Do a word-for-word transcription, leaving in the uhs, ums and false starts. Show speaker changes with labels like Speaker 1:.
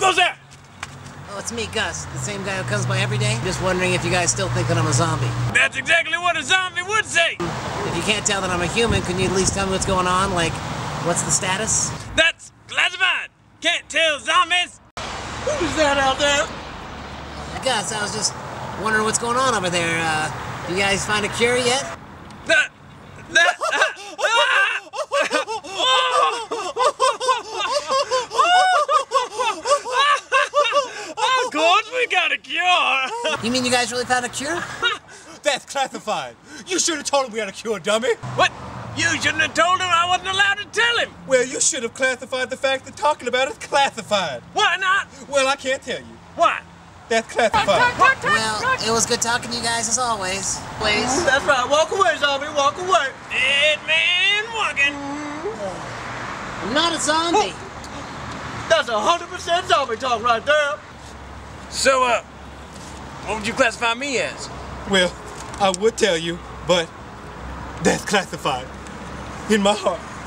Speaker 1: goes there?
Speaker 2: Oh, it's me, Gus, the same guy who comes by every day. Just wondering if you guys still think that I'm a zombie.
Speaker 1: That's exactly what a zombie would say.
Speaker 2: If you can't tell that I'm a human, can you at least tell me what's going on? Like, what's the status?
Speaker 1: That's classified. Can't tell zombies.
Speaker 3: Who's that out there?
Speaker 2: Gus, I was just wondering what's going on over there. Uh, you guys find a cure yet?
Speaker 1: That, that, Of course we got a cure.
Speaker 2: You mean you guys really found a cure?
Speaker 3: That's classified. You should have told him we had a cure, dummy.
Speaker 1: What? You shouldn't have told him. I wasn't allowed to tell him.
Speaker 3: Well, you should have classified the fact that talking about it's classified.
Speaker 1: Why not?
Speaker 3: Well, I can't tell you.
Speaker 1: Why?
Speaker 3: That's classified.
Speaker 2: Well, it was good talking to you guys as always. Please.
Speaker 3: That's right. Walk away, zombie. Walk away.
Speaker 1: Dead man walking.
Speaker 2: I'm not a zombie.
Speaker 3: That's a hundred percent zombie talk right there.
Speaker 1: So, uh, what would you classify me as?
Speaker 3: Well, I would tell you, but that's classified. In my heart.